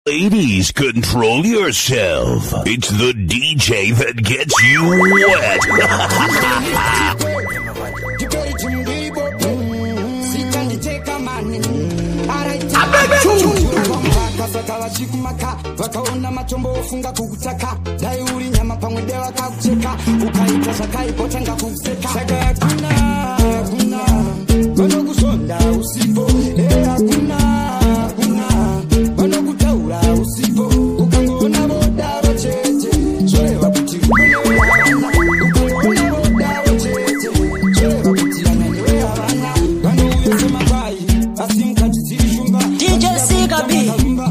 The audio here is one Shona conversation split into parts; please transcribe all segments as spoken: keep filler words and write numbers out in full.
Ladies, control yourself. It's the D J that gets you wet. Vakaona matombo ofunga kukutaka dai uri nyama pamwe dewa kakucheka ukaita zvakaipota ngakukuseka saka hakuna hakuna vanokuzonda usipo eh hakuna hakuna vanokutaura usipo ukangoona vodaro chete zvoreva kuti ukangoona vodaro chete zvoreva kuti ananiwe havana vanouya semakwai asi mukati dziri shumba D J Sigabi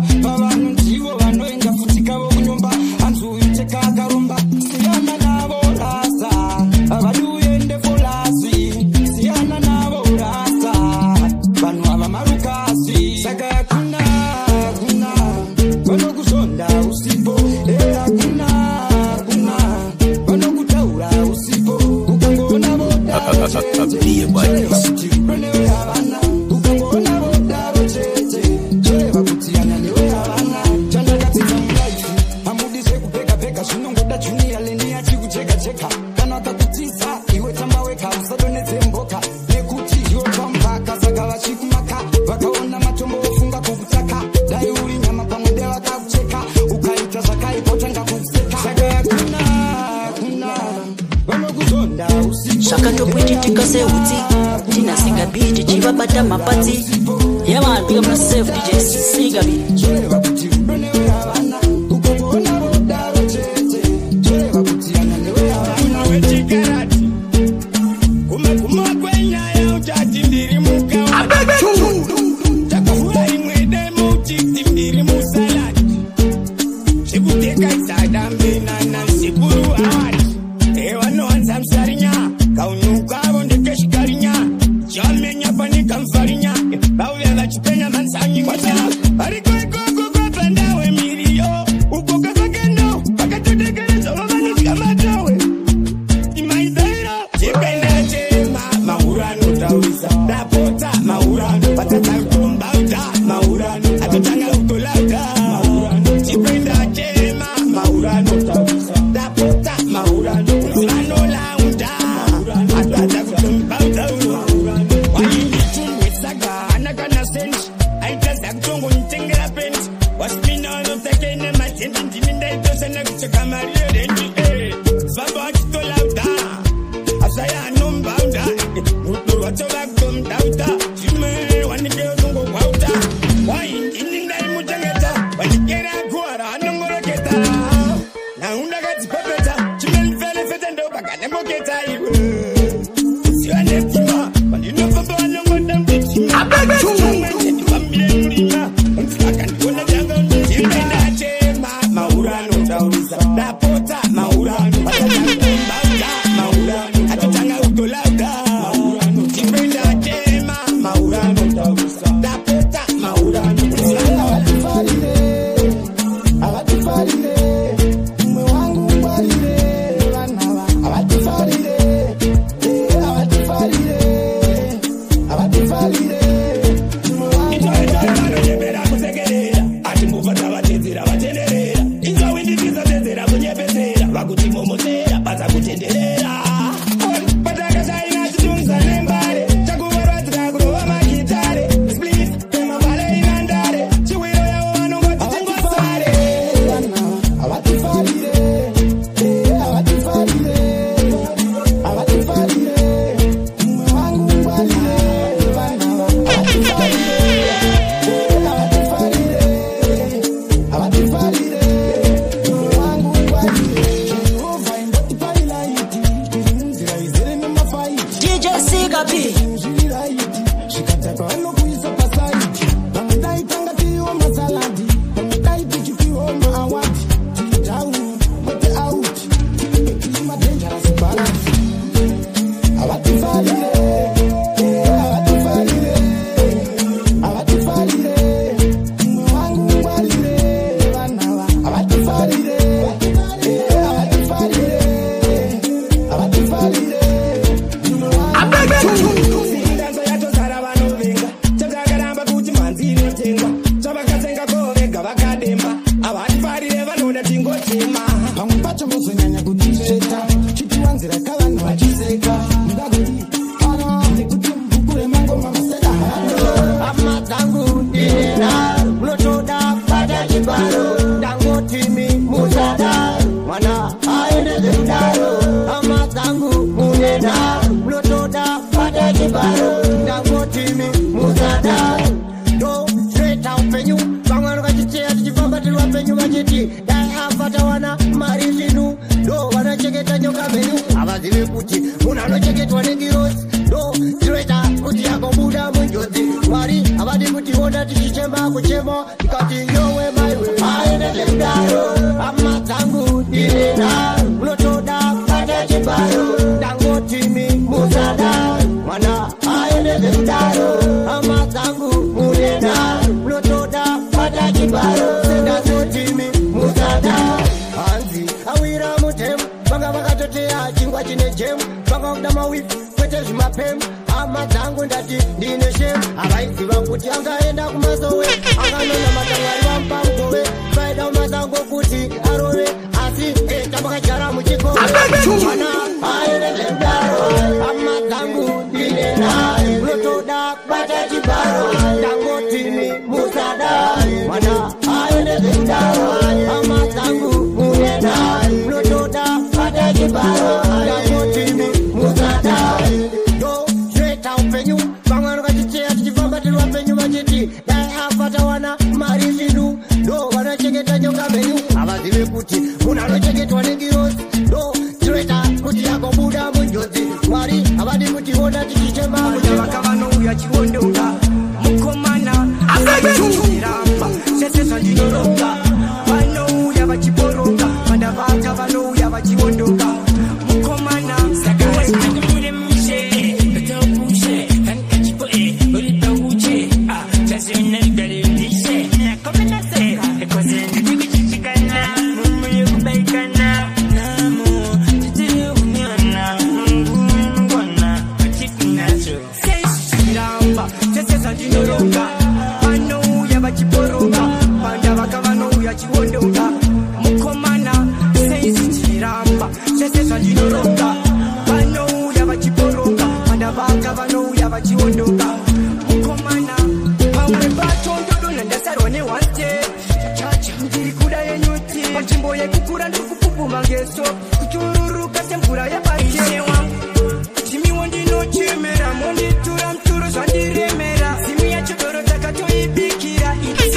Mapati, yeah man, big up myself, D J Sigabi. Maura, chema pamwe pacho muzonyanya kutisveta chitiwanzira kavanhu vachiseka ndagoti kana nekuti mukure mangoma maseka hama dzangu ndinena munotoda bata chibaro ndangoti mi muzada mwana aende zvidaro hama dzangu munena munotoda bata chibaro ndangoti mi muzada do straight out penyu vamwe vakachicheya tichifamba tiri vapenyu vachiti dai afata wana mari zvinu ndo vanachengeta nyoka venyu havazivi kuti munhu anochengetwa nengirosi ndo zinoita kuti agobuda munjodzi mwari havadi kuti ona tichichema kuchema tikati yowe maiwe aende zvedaro hama dzangu ndinena munotoda bata chibaro ndangoti mi muzada mwana aende zvedaro hama dzangu munena munotoda bata chibaro sendazoti mi muzada hanzi awira mutemu vanga vakatoteya chingwa chine jemu vanga kuda mawifi kwete zvimapemu hama dzangu ndati ndine shemu havaiziva kuti angaenda kumasowe anganona matamwari vamupa mugove vaida umasango kuti arove asi tabakajara muchikove mwana aende zvedaro hama dzangu ndine naye munotoda bata chibaro ndangoti mi muzada mwana aende zvedaro hama dzangu mune naye munotoda bata chibaro ndangoti mi muzada do straight out penyu vamwe vakachicheya tichifamba tiri vapenyu vachiti dai afata wana mari zvinu ndo vanachengeta nyoka venyu havazive kuti munhu anochengetwa nengirosi ndo zinoita kuti agobuda munjodzi mwari havadi kuti ona tichichema muchavaka vanouya chiondoka mukomana asairamba sesesa ndinoronga vanouya vachiboroka vandavaka vanouya vachiondoka mukomana sakaaiure mushe utopushe kankachipoe uripeuche tasionaigarendishe komenase ekozendidikuchichikana mumuyekubaikana namo titiriunyana ngumngwana achikunacho seisiramba sesesa ndinoronga vanouya vachiboroka vandavaka vanouya chiondoka mukomana seisichiramba sesesa ndinoronga vanouya vachiboroka vandavaka vanouya vachiondoka mukomana pamwe patondodona ndasarwa nehwate chacha ndiri kuda yenyuti panzvimbo yekukura ndiri kupupuma ngeso kuchururuka semvura yepache wangu chimiwo ndinochemera monditura mturo zvandiremera zimi yachodoro takatoibikira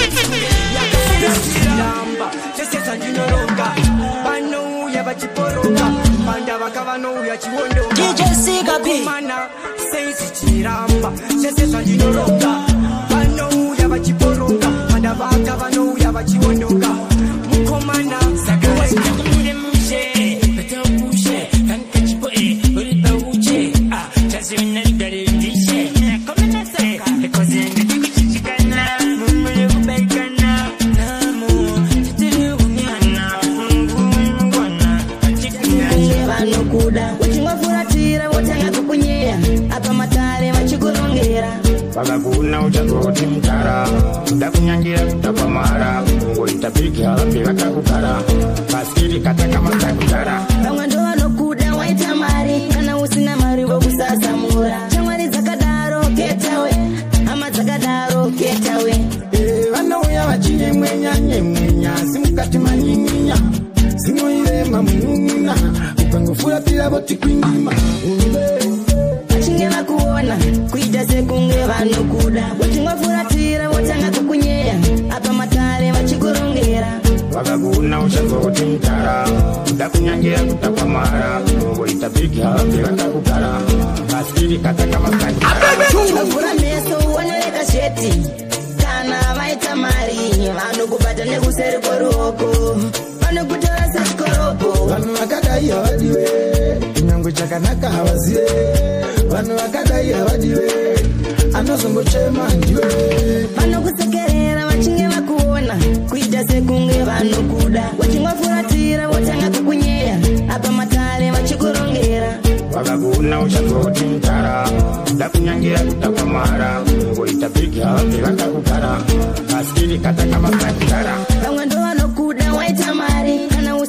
yakasiramba sesesa ndinoronga vanouya vachiboroka vandavaka vanouya chiondokaomana seisichiramba sesesa ndinoronga vanouya vachiboroka vandavaka vanouya vachiondoka mukomana sakaaiure mushe utopushe kankachipoe uripeuche tasionaigarendishe komenase ekozendidikuchichikana mumuyekubaikana namo titiriunyana ngumngwana achikunacho vanokuda uchingofuratira votanga kukunyeya apa matare vachikurongera vakakuna uchazoti mutara kuda kunyangira kutapamara kungoita bhigi havambe vakakugara paskiri kataka masakugara vamwe ndo vanokuda waita mari kana usina mari vokusasamura shamwari dzakadaro ketawe hama dzakadaro ketawe vanouya vachinyemwenyanyemwenya simukati manyinyinya zinoirema munun'una ukangofuratira voti kwindima vachinge vakuona kuita sekunge vanokuda uchingofuratira votanga kukunyeya apa matare vachikurongera vakakuna uchazoti mutara kuda kunyangira kutapamara kungoita bhigi havambe vakakugara paskiri kataka masakugara vavhura meso uonereka sheti kana vaita mari vanokubata nekuseri kweruoko vanokutora sechikoropo vanhu vakadai havadiwe kunyange chakanaka havazive vanhu vakadai havadiwe anozongochema ndiwe vanokusekerera vachinge vakuona kuita sekunge vanokuda uchingofuratira votanga kukunyeya apa matare vachikurongera vakakuna uchazoti mutara kuda kunyangira kutapamara kungoita bhigi havambe vakakugara paskiri kataka masakugara vamwe ndo vanokuda waita mari kana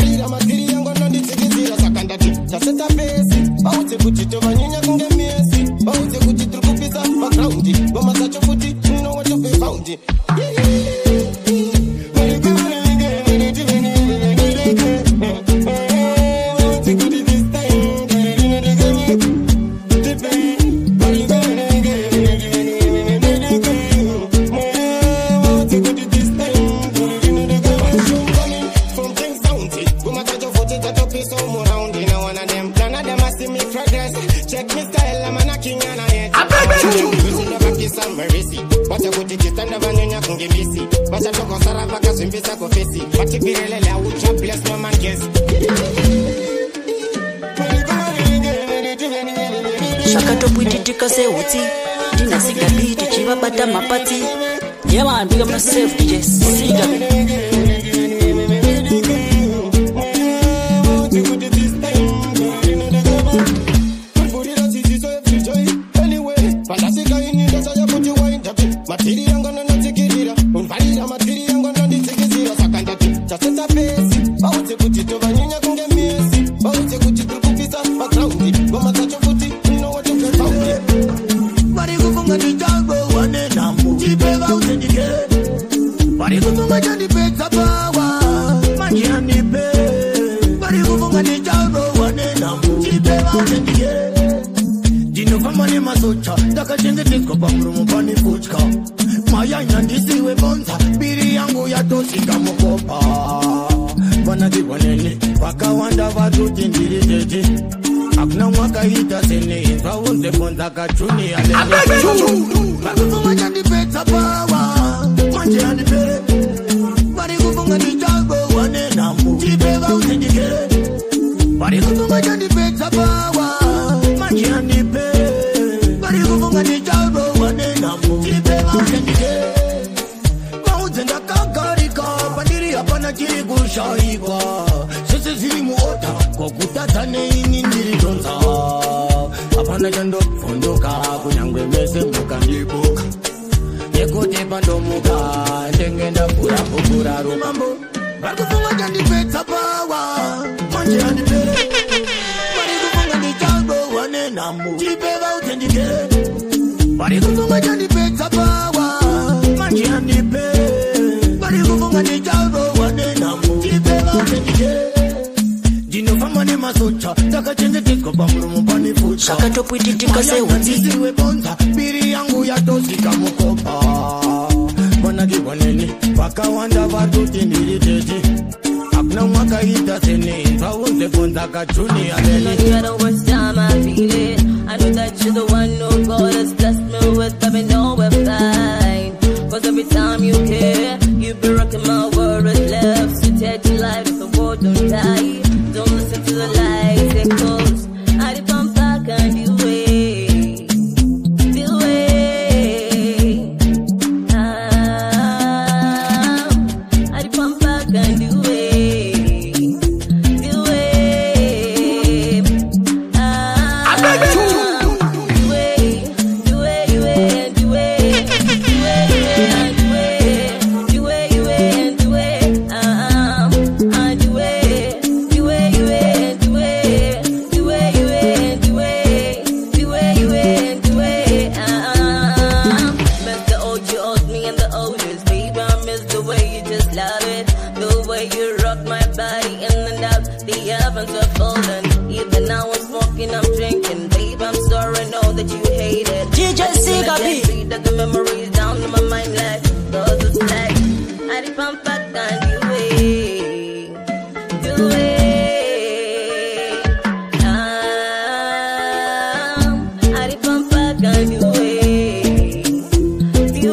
Marira matiri yangu anonditsikizira saka ndati taseta pesi bauze kuti tovanyanya kunge mesi bauze kuti tiri kupisa background ngoma dzacho futi you know what to be found. Shakatopwitika sehutsi ndinasiga biti chivabata mapatsi yevambika muna safe D J siga anyway, fantastic, I need to say, put you wind up. Material, I'm gonna take it here. kufunga chandi pesa power manje anipe bari kufunga ni jaro wane na mchipe waunendike dino kama ni masocha daka chenge tiko pamurumu pani kuchka maya nyandisiwe bonza biri yangu ya tosika mokopa wana diwanene waka wanda watu tindiri jeje akuna mwaka hita sene vaunze bonza kachuni alele kufunga chandi pesa power manje anipe bari kufunga ni jaro wane na mchipe waunendike bari kufunga chandi pesa power manje anipe bari kufunga ni jaro wane na mchipe waunendike vaunze ndakakarika pandiri hapana chiri kushaikwa sese ziri muota kokutatane ini ndiri tonza hapana chando fondoka kunyangwe mese mukandibuka yekuti pandomuka ndengenda kura kukura rumambo varikufunga chandipetsa pawa manje andipere varikufunga ndichando wane namu chipeva utendikere varikufunga chandipetsa pawa manje andipere varikufunga ndichando wane namu chipeva utendikere dino fama ni masocha takachengetezwa pamurumu pani fucha sakatopwititika seuziwe bonza biri yangu yatosika mukopa wanagiwanene wakawanda vatuti ndiritete akuna mwaka hita sene vaunze bonza kachuni alele You're the worst time I feel it. I know that you're the one who God has blessed me with. Let me know we're fine. Cause every time you care, you be rocking my world with love. So take your life if the world don't die. Don't listen to the lies they close. I did pump back and you way. The way. Ah, I did pump back and you way. The way. Ah, the way. The way, the way, the way. The way, the way, the way, the way. Ah, ah, the way. The way, the way, the way. The way, the way, the way. The way, the way, the way. Ah, miss the O G Os, me and the O's, baby. I miss the way you just love it, the way you rock my body in and out. The heavens are falling. Even now I'm smoking, I'm drinking, babe. I'm sorry, know that you hate it. D J Siga B. See that the memories down in my mind like those it's like I did pump back and you way, the way. Ah, I did pump back and you way, the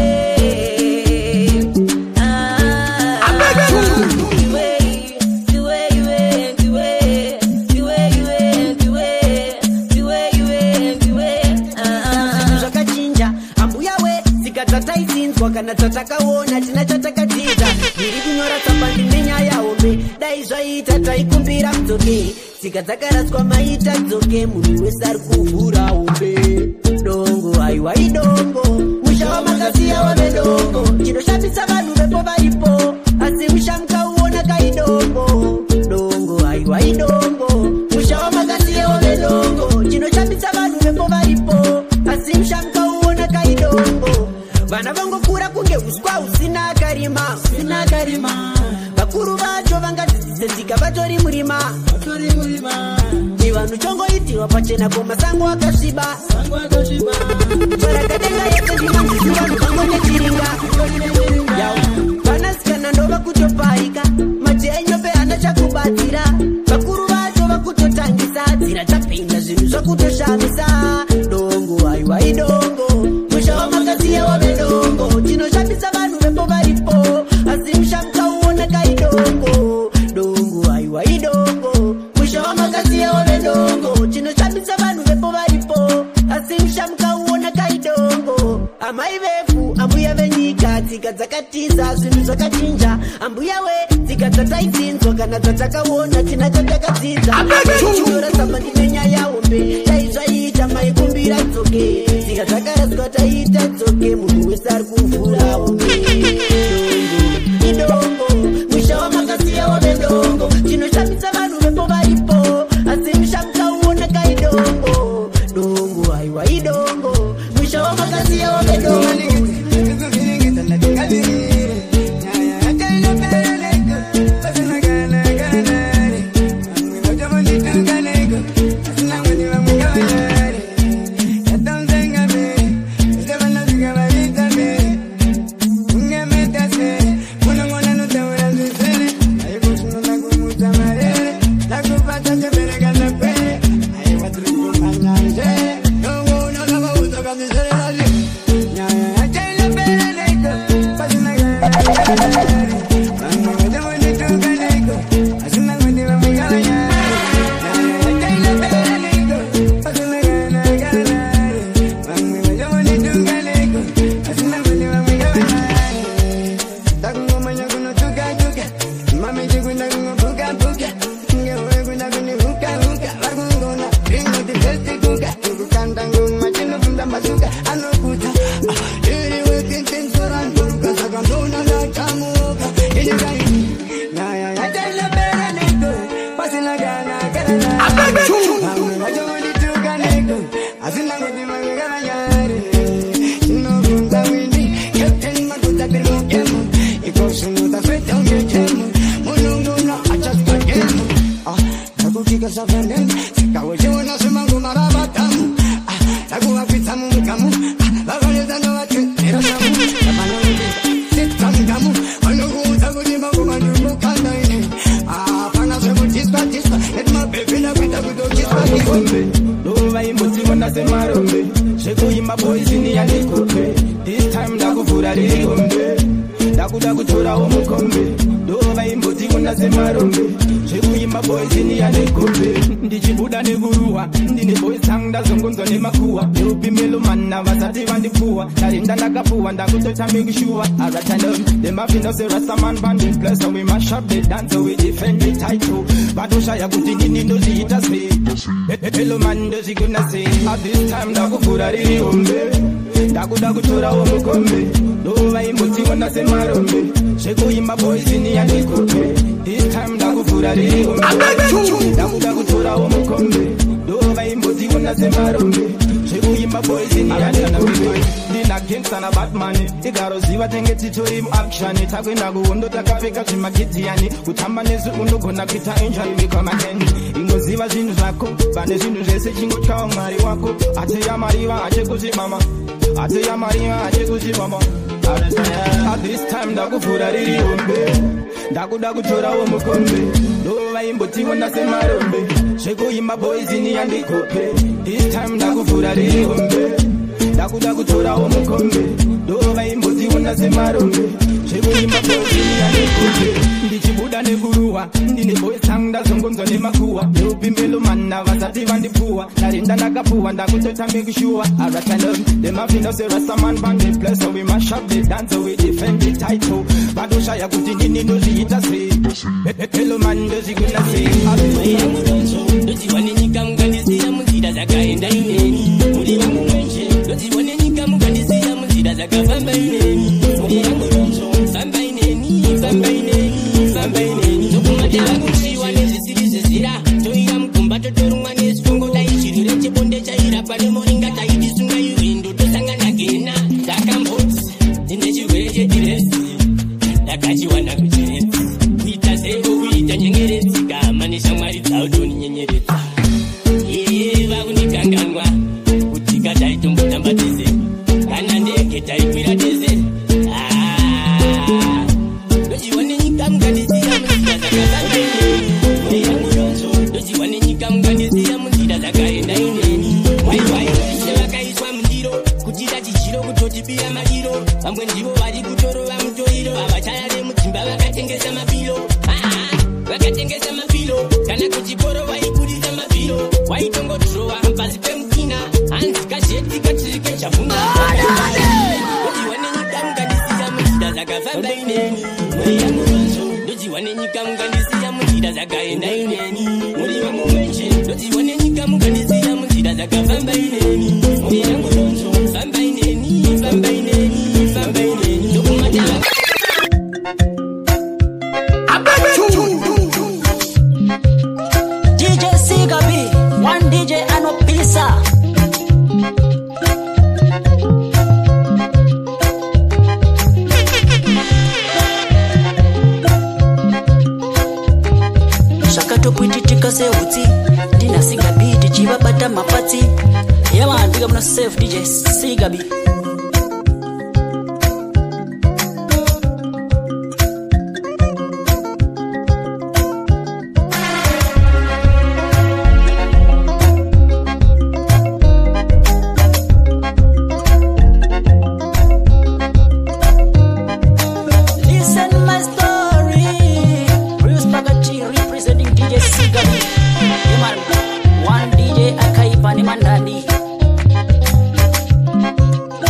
way. Ah, the way, the way, the way, the way, the way, the way, the way, the way, the way. Ah. Zvakachinja ambuya we sikatata isinzwa kana tatakaona tinachatakatiza ndiri kunyora tsamba nenyaya hombe dai zvaita taikumbira mudzoke tsika dzakaraswa maita dzoke munhu wese ari kuvhura hombe dongo aiwa idongo musha wamakasiya wave dongo chinoshamisa vanhu vepo varipo asi musha mukauona kaidongo dongo aiwa idongo musha wamakasiya wave dongo chinoshamisa vanhu vepo varipo asi musha mukauona kaidongo vana vangokura kunge uswa husina akarima usina akarima vakuru vacho vangadzidzisedzika vatori murima vatori murima ni vanhu chongoitirwa pachena komasango akasviba sango akasviba charakadenga yese ndinonzisi vanhu vango nechiringa yao vanasikana ndova kutoparika mati enyope hana chakubatsira vakuru vacho vakutotangisa dzira tapinda zvinhu zvakutoshamisa dongo aiwa idongo musha wamakasiya wave dongo chinoshamisa vanhu vepo varipo asi musha mukauona kaidongo dongo aiwa idongo musha wamakasiya wave dongo chinoshamisa vanhu vepo varipo asi musha mukauona kaidongo amai vefu ambuya venyika tsika dzakatiza zvinhu zvakachinja ambuya we tsika dzataidzinzwa kana dzatakaona tina chatakadzidza chinyora tsamba nenyaya hombe dai zvaita maikumbira dzoke tsika dzakaraswa taita dzoke munhu wese ari kuvhura hombe idongo musha wamakasiya wave dongo chinoshamisa vanhu vepo varipo asi musha mukauona kaidongo dongo aiwa idongo musha wamakasiya wave dongo that be no game. It goes to know that right down your gem. Oh no no no, I just got game. Ah, tagu kika sa venden. Sikawe jewa na semangu maraba tamu. Ah, tagu apita mu kamu. Ah, la vale da no atre. Era samu. Tapano ni sit tamu kamu. Ano go tagu di mangu manju kanda ini. Ah, pana se mu chispa chispa. Let my baby na kita kudo chispa chispa. No vai muti mona se marombe. Sheko yimba boys ini ya nikope. This time dagu fura ri ombe. Dagu dagu tora omukombe. Do vai muti mona se marombe. Sheko yimba boys ini ya nikope. Ndichibuda ne guruwa. Ndine boys tanga zongonzo ne makuwa. Yupi melo manna vasati vandi puwa. Tarinda nakapuwa ndagu tota make sure. Aratana them have no say rasta man bandit plus so we mash up the dance so we defend the title. Badosha ya kuti ni ndo zita say. Hello man does he gonna say at this time dagu fura ri ombe. Dagu dagu tora omukombe. Do vai muti mona se marombe. Sheko yimba boys ini ya nikope. This time dagu fura ri ombe. Dagu dagu tora omukombe. Do vai muti mona se marombe. Sheko yimba boys ini ya nikope. Dina gangsta na Batman. Igaro ziva tenge tito him action. Tagwe nagu undo takapeka chimakiti yani. Utamba nezu undo gona kita injury become a end. Ingo ziva zinu zako. Bane zinu zese chingo chao mari wako. Ate ya mariwa ache kuzi mama. Ate ya mariwa ache kuzi mama. At this time dagu fura riri ombe. Dagu dagu chora omukombe. Do vai mboti wona se marombe. Sheko yimba boys ini yandi kope. This time dagu fura riri ombe. Dagu dagu tora omukombe. Do vai mboti wona se marombe. Sheko yimba boys ini yandi kope. Ndichibuda ne guruwa. Ndine boys tanga zongonzo ne makuwa. Yupi melo manna vasati vandi puwa. Tarinda nakapuwa ndagu tota make sure. Aratana them have no say rasta man bandit plus so we mash up the dance so we defend the title. Badosha ya kuti ni ndo zita say. Hello man does he gonna say. Maya mudonso dozi wane nyika mugandisi ya muzida zakaenda ineni. Muri wangu mwenche dozi wane nyika mugandisi ya muzida zakafamba ineni. Muri wangu mudonso famba ineni famba ineni famba ineni. Tokumatela kuchiwa nezisiri zizira. Toira mkumba totorumwa nesfungo taishirire chibonde chaira pane moringa taidisunga yuwindo tosangana gena. Dakambotsi ndechigwere chediresi. Dakachiwana kuchiresi. Kuita sebo kuita nyengeretsi kama neshamwari dzaudoni nyenyeretsa. Iye vakunikanganwa kuti kataitombotambe tese kana ndege taikwira tese. Ndochiwane nyika mukandisiya munzira dzakafamba ineni. Mweya mudonso ndochiwane nyika mukandisiya munzira dzakaenda ineni. Waiwai veshe vakaiswa mundiro kuchita chichiro kutotibira madiro. Vamwe ndivo vari kutorova mutoiro avachayare mudzimba vakatengesa mapilo. Vakatengesa mapilo kana kuchikoro vaikurisa mapilo. Waitongodhirowa pasi pemukina hanzi kazheti katirike chavhuna. Ndochiwane nyika mukandisiya munzira dzakafamba ineni. Mweya mudonso ndochiwane nyika mukandisiya munzira dzakaenda ineni. Muri wangu mwenche ndochiwane nyika mukandisiya munzira dzakafamba ineni. Mweya mudonso famba ineni famba ineni famba ineni. Ndokumatela D J Sigabi, one D J Anopisa. Shakato pwititika se uti. Dina Sigabi, D J Babata Mapati. Yeah man, big up no safe D J Sigabi. One D J Akai Pani Mandandi.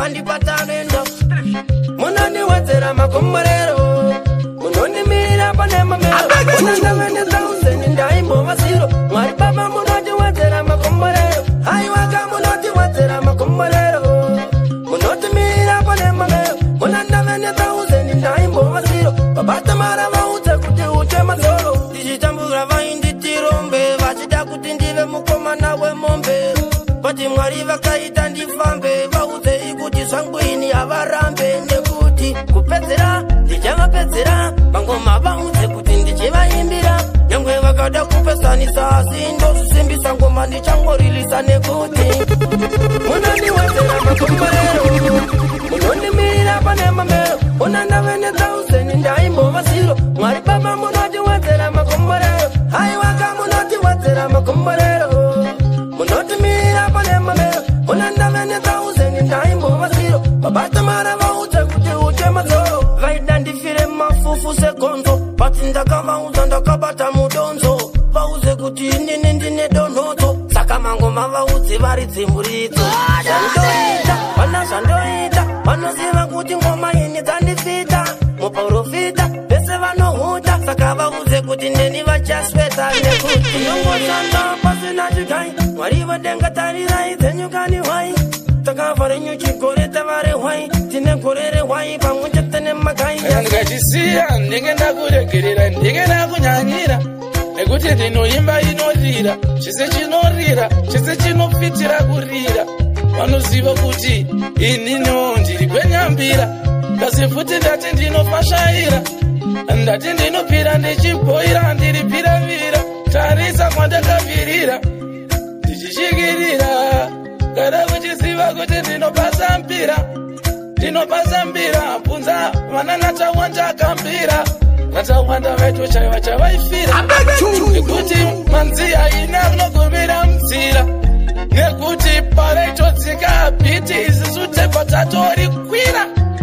pandipatanendo munondiwedzera makomborero munondimirira pane mamero munondavene thousand ndaimbova ziro mwari baba munondiwedzera makomborero haiwaka munondiwedzera makomborero munondimirira pane mamero munondavene thousand ndaimbova ziro babatamara vaudze kuti uche mazoro ndichitambura vainditirombe vachida kuti ndive mukomana wemombe kuti mwari vakaita ndifambe vaudze ikuti zvangwini havarambe nekuti kupedzera ndichavapedzera mangoma vaudze kuti ndichivaimbira nyangwe vakada kupesanisa asi ndozvisimbisa ngoma ndichangorilisa nekuti munondiwedzera makomborero munondimirira pane mamero unandavene thousand ndaimbova ziro mwari baba munondiwedzera makomborero haiwaka munondiwedzera makomborero munondimirira pane mamero unandavene thousand ndaimbova ziro babatamara vaudze kuti uche mazoro vaida ndifire mafufu segonzo bati ndakavaudza ndakabata mudonzo vaudze kuti inini ndine donhodzo saka mangoma vaudzi vari dzimburitso zvandoita vana zvandoita vanoziva kuti ngoma ini dzandifita muprofita vese vanohuta saka vaudze kuti ndeni vachasweta nekuti nongoshanda pasina chigai mwari vadenga tarirai dzenyukani hwai takavarenyu chigore tavare hwai tine gorere hwai pamwe chete nemagai ndikachisiya ndinge ndakuregerera ndinge ndakunyanyira nekuti ndinoimba inorira chise chinorira chise chinofitira kurira vanoziva kuti inino ndiri kwenyambira kasi futi ndati ndinofashaira ndati ndinopira ndichibhoira ndiripiravira tarisa kwandakavirira ndichishikirira kada kuchiziva kuti ndinopasambira ndinopasambira bvunza vana natawanda akambira natawanda vaito chaiva chavaifira nekuti manziya ina kunogumira munzira nekuti paraitodzika biti isisu tepa tatori kwira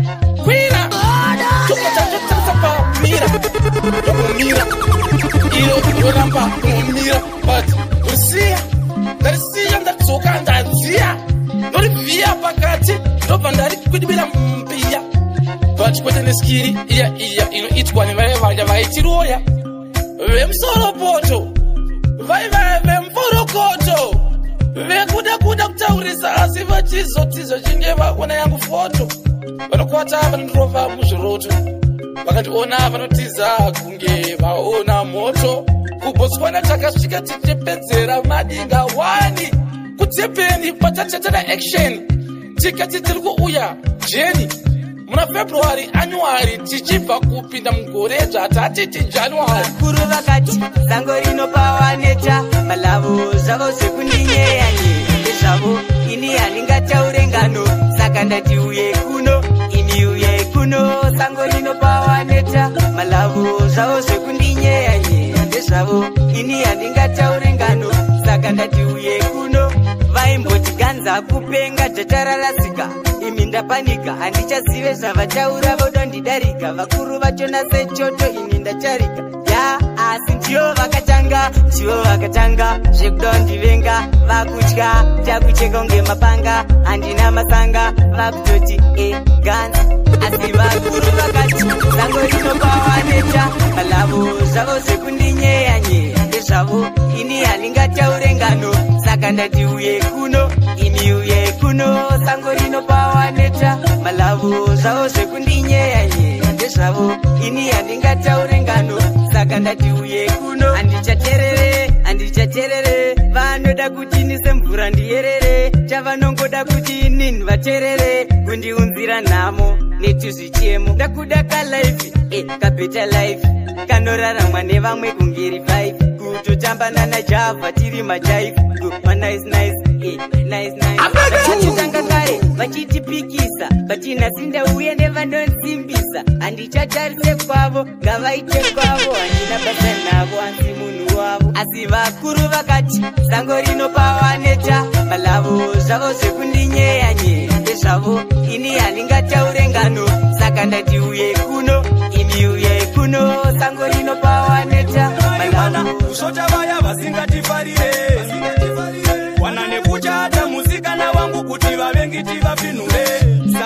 kwira tokotatotarisa pamira tokumira iro yoramba kumira but usiya ndarisiya ndatsoka ndadziya ndorivhiya pakati ndobva ndari kudibira mumbiya but kwete neskiri iya iya inoitwa nevaya vanja vaitiroya vemusoro poto vaiva vemuforokoto vekuda kuda kutaurisa asi vachizotizo chinge vaona yangu foto vanokwata vanondorova muzviroto vakationa vanotiza kunge vaona moto kubotswana takasvika tichipedzera madinga wani kudzepeni patatatana action tikati tiri kuuya jeni muna february anuary tichibva kupinda mugore zvatatiti january kuru vakati zango rinopawaneta malavo zvavo zvekundinyeyanyi ndezvavo ini handingataure ngano saka ndati uye kuno ini uye kuno sango rinopawaneta malavo zvavo zvekundinyeyanyi ndezvavo ini handingataure ngano saka ndati uye kuno vaimboti ganza kupenga dzatararasika imi ndapanika handichazive zvavataura voda ndidarika vakuru vachona sechoto ini ndatarika ya asi ndiyo vakatanga ndiyo vakatanga zvekuda ndivenga vakutya takucheka unge mapanga handina masanga vakutoti e ganza asi vakuru vakati zango rinopawaneta malavo zvavo zvekundinyeyanyeya ndezvavo ini handingataure ngano saka ndati uye kuno ini uye kuno sango rinopawaneta malavo zvavo zvekundinyeyanyeya ndezvavo ini handingataure ngano saka ndati uye kuno handichaterere handichaterere vanoda kuti nise mvura ndiyerere chavanongoda kuti inini vaterere kundiunzira nhamo netuzvichemo ndakuda kalaifi e kabeta life kanoraramwa nevamwe kungeri five kutotambana najavha tiri majaifu manice nice e nice nice vachitanga kare vachitipikisa vatinhasinda uye nevanonsimbisa handichatarise kwavo ngavaite kwavo handina basa navo hansi munhu wavo asi vakuru vakati zango rinopawaneta malavo zvavo zvekundinyeyanyeya ndezvavo ini handingataure ngano saka ndati uye kuno ini uye kuno sango rinopawaneta malavo kusota vaya vasingatifarire wana nekuchata musikana wangu kuti vavengi tivafinure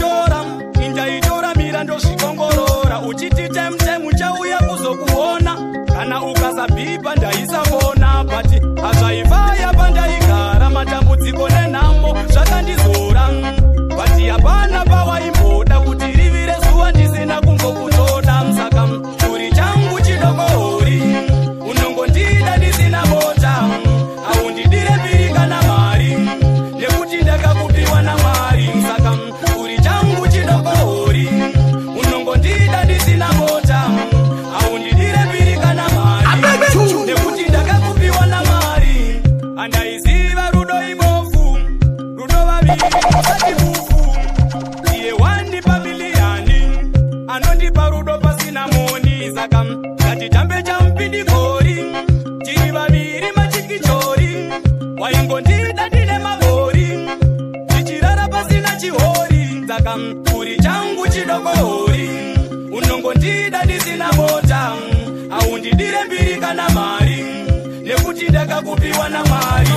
ndakashora injaitora mira ndozvikongorora uchiti temtem uchauya kuzokuona kana ukasabhipa ndaisavona bati hazvaivaya pandaigara matambudziko nenhamo zvakandizora bati hapana pawaimboda kuti rivire zuva ndisina kumbokutoda saka churi changu chidokori unongondida ndisina mota haundidire mbiri kana mari nekuti ndakakupiwa namwari saka churi changu chidokori unongondida ndisina mota haundidire mbiri kana mari nekuti ndakakupiwa namwari andaiziva rudo ibofu rudo vaviri usati bufu iye wani pabiliyani anondipa rudo pasina moni saka ngatitambe champindikori tiri vaviri machikichori waingondida ndine magori tichirara pasina chihori saka churi changu chidokori unongondida ndisina mota haundidire mbiri kana mari nekuti ndakakupiwa namwari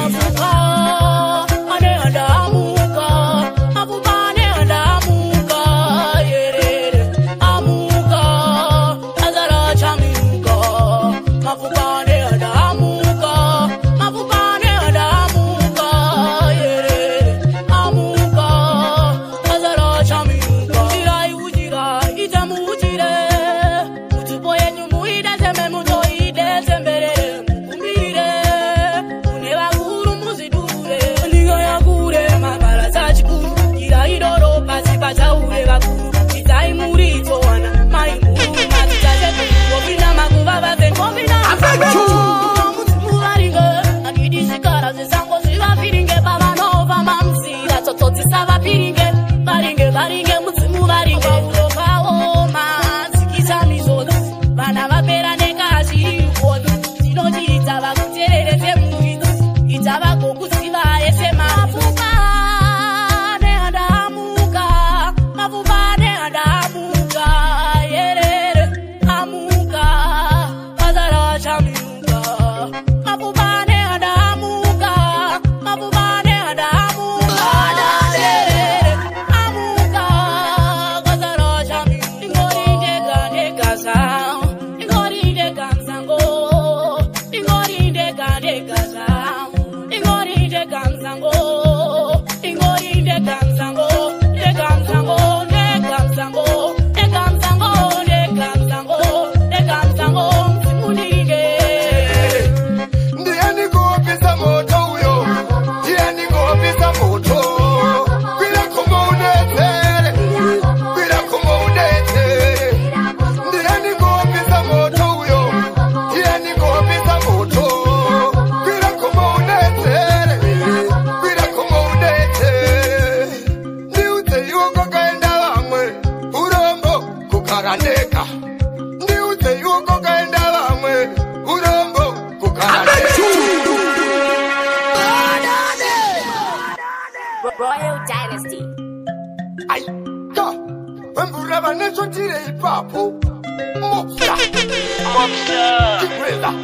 Royal Dynasty. Ay, ka, wembura neso tire ipapo. Mopsa, mopsa, kikwela.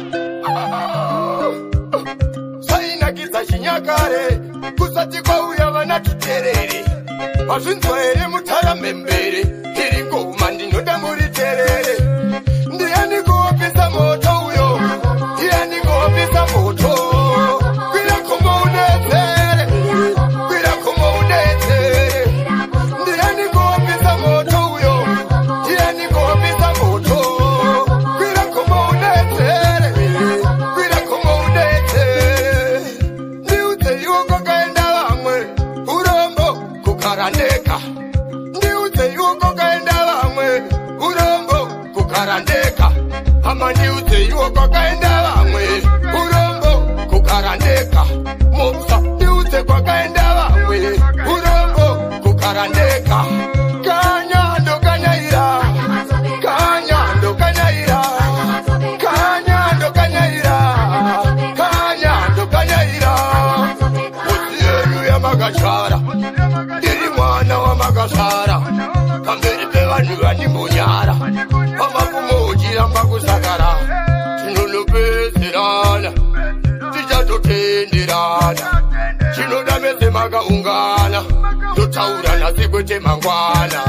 Saina giza shinyakare, kusati kwa uya wana tuterere. Wazunzwere mutara membere, kiringo mandino damuri terere. Ndiani kuopisa moto uyo, ndiani kuopisa moto. Kwila kumo unetere, kwila kumo unetere. Ndiani kuopisa moto uyo, ndiani kuopisa moto. Kwila kumo unetere, kwila kumo unetere. Ndiute yuko kaenda wamwe, urombo kukarandeka. Ndiute yuko kaenda wamwe, urombo kukarandeka. Ama ndiute yuko kaenda wamwe, urombo kukarandeka. Mopsa ndiute kwa kaenda wamwe, urombo kukarandeka. Kanyando kanyaira, kanyando kanyaira, kanyando kanyaira, kanyando kanyaira. Musieru ya magashara, diri mwana wa magashara. Kambere pewani wani munyara, ama kumujira makusagara. Chinolo peserana, tija totenderana. Chino damese maga ungana, vanotaura nasegwete mangwana.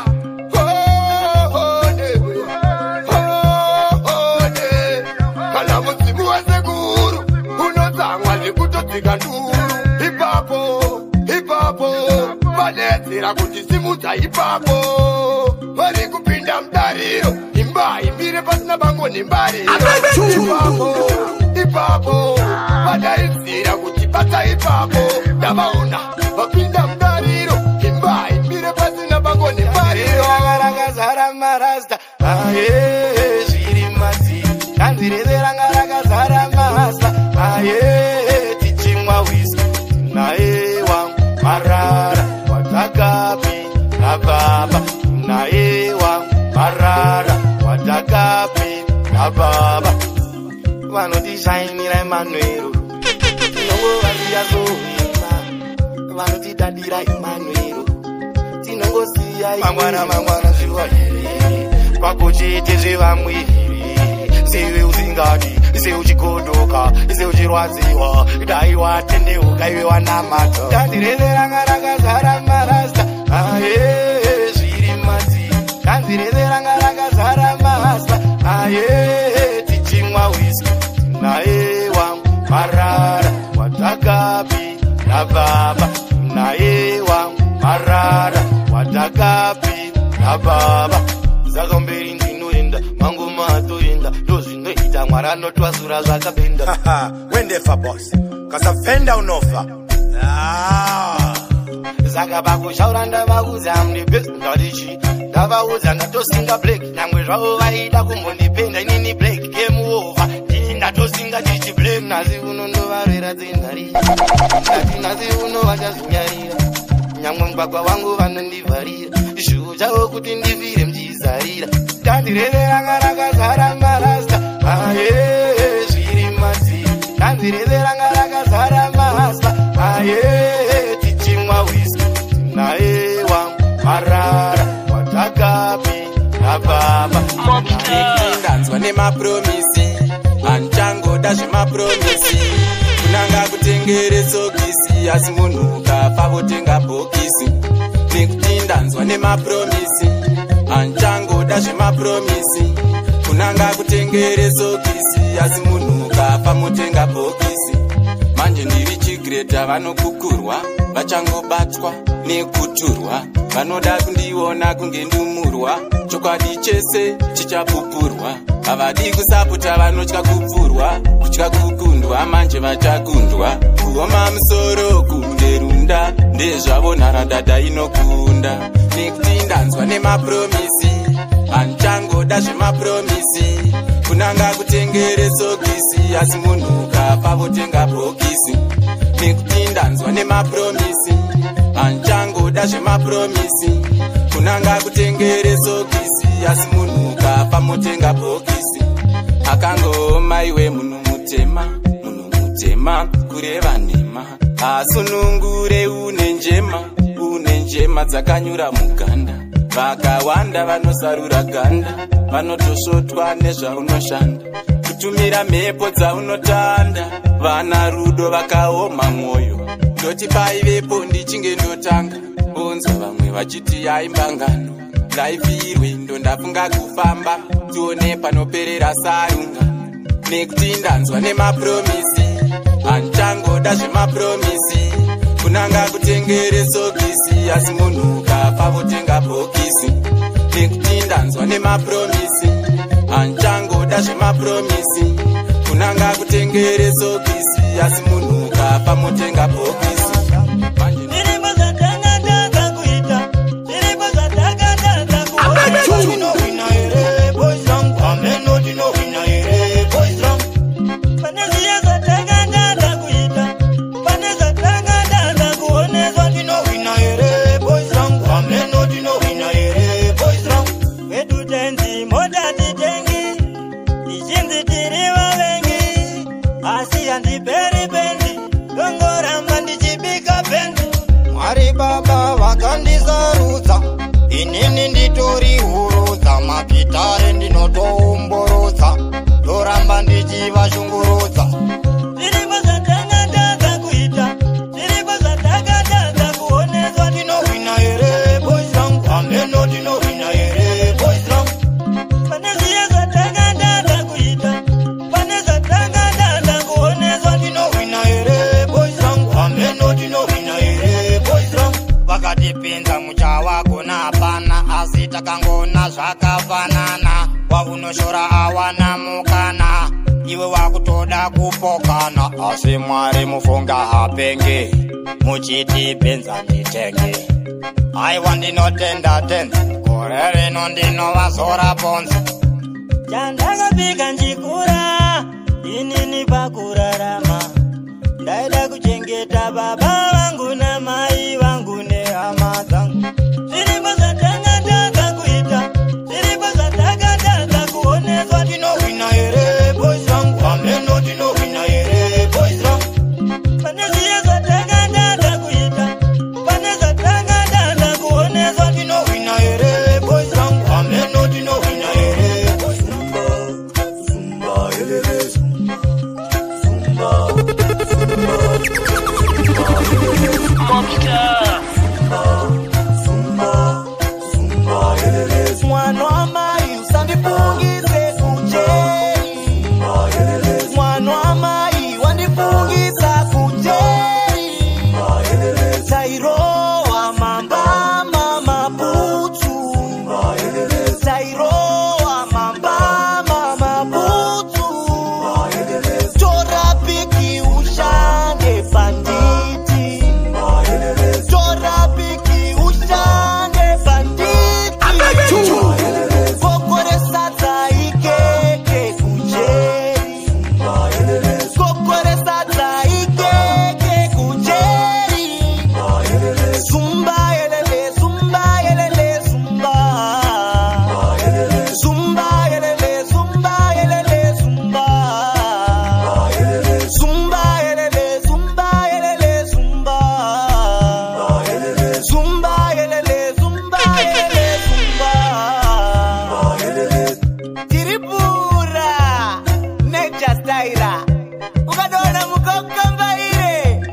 Kana mudzimu wasekuru unotsamwa zvekutodzika nduru. Ipapo ipapo vanedzera kuti simudza ipapo vari kupinda mudariro. Imba imbire pasina bango nembariro. Ipapo ipapo vadaidzira kuti bata ipapo ndavaona vapinda mudariro. Imba imbire pasina bango nembariro. Rakazara marasta aye zviri madzi kanzirezera ngarakazara mahasta aye tichimwa whisky naye wangu marara watakapi nababa naye wangu marara watakapi nababa vanotishayinira Emmanuel tinongovaziya zohima vanotidadira Emmanuel tinongosiya mangwana mangwana zviwayiri kwako chete zvevamwiri sewe usingadi sewe uchikodoka sewe uchirwadziwa dai watendeuka iwe wanamata kanzirezera ngarakazara marasta aye zviri madzi kanzirezera ngarakazara mahasta aye tichimwa whisky naye wangu marara watakapi nababa naye wangu marara watakapi nababa zakamberi ndinoenda mangu matoenda ndozvinoita mwara anotwasura zvakapenda. Wendefa boss kasafenda unofa zaka pakushaura ndavaudza munebest ndatichi ndavaudza ndatosinga black nyangwe zvavo vaida kumbondipenda inini black game over ini ndatosinga chichi black. Nasi uno ndovarwera dzenhari ndati nasi uno vachazvinyarira nyangwe mugwagwa wangu vanondivharira zvivo chavo kuti ndivire mchizarira. Kandirezera ngarakazara marasta aye zviri madzi kandirezera ngarakazara mahasta aye tichimwa whisky naye wangu marara watakapi nababa. Ndanzwa nemapromisi anchangoda zvemapromisi kunanga kutengere sokisi asi munhu ukafa votenga bhokisi. Nekuti ndanzwa nemapromisi anchangoda zvemapromisi kunanga kutengere sokisi asi munhu ukafa motenga bhokisi. Manje ndiri chigreta vanokukurwa vachangobatwa nekuturwa vanoda kundiona kunge ndumurwa chokwadi chese chichapupurwa havadi kusapota vanotya kupfurwa kutya kukundwa manje vachakundwa kuoma musoro kunderunda ndezvavo nharadada inokunda. Nekuti ndanzwa nemapromisi anchangoda zvemapromisi kunanga kutengere sokisi asi munhu ukafa votenga bhokisi. Nekuti ndanzwa nemapromisi anchangoda zvemapromisi kunanga kutengere sokisi asi munhu ukafa motenga bhokisi. Akangooma iwe munhu mutema munhu mutema kureva nhema asunungure une njema une njema dzakanyura muganda vakawanda vanosarura ganda vanotosvotwa nezvaunoshanda kutumira mhepo dzaunotanda vana rudo vakaoma mwoyo ndoti paivepo ndichinge ndotanga onzwa vamwe vachiti yaimbangano laifirwe ndo ndafunga kufamba tione panoperera sarunga. Nekuti ndanzwa nemapromisi anchangoda zvemapromisi kunanga kutengere sokisi asi munhu ukafa votenga bhokisi. Nekuti ndanzwa nemapromisi anchangoda zvemapromisi kunanga kutengere sokisi asi munhu ukafa motenga bhokisi. Baba vakandizarudza inini nditori hurudza mapitare ndinotoumburudza ndoramba ndichivashungurudza. Zviripo zvatakatadza kuita zviripo zvatakatadza kuonezwa ndinohwina asi takangona zvakafanana. Wakunoshora awana mukana, iwe wakutoda kupokana. Asi Mwari mufunga hapenge, muchiti benza nditenge. Aiwa ndinotenda tenzi, gore rino ndinovazora bonzi. Chandakapika njikura, inini pakurarama. Ndaida kuchengeta baba vangu na mai vangu nehama dzangu. Zviripo zvatakataka kuita, zviripo zvatakataka kuonezwa. Tinowina here boys vangu, ameno tinowina here boys vangu. Pane zviya zvatakataka kuita, pane zvatakataka kuonezwa. Tinowina here boys vangu, ameno tinowina here boys vangu. Zumba, elele, zumba, zumba, Mwana wa mai usandipungise kujeri, mwana wa mai wandipungisa kujeri. Tairo wa mamba mama putu, tairo wa mamba mama putu. Tora piki ushange banditi, tora piki ushange banditi. Kokore sadza ikeke kujeri, kokore sadza ikeke kujeri. Zumba elele, zumba elele, zumba, zumba elele, zumba elele, zumba, zumba elele, zumba elele, zumba, zumba elele, zumba elele, zumba. Tiripura nature style, ukadona mukokamba ile.